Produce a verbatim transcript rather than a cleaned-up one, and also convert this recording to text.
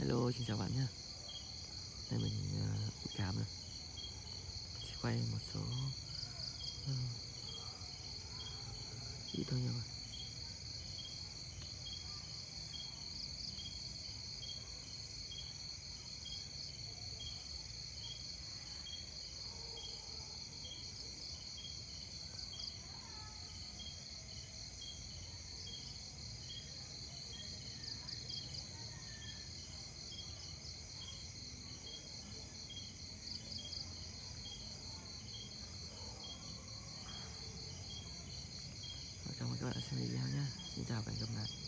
Hello, xin chào bạn nhé. Đây mình uh, Cảm rồi. Mình sẽ quay một số uh, ít thôi nhưng mà cảm ơn các bạn đã xem video nhé. Xin chào và hẹn gặp lại.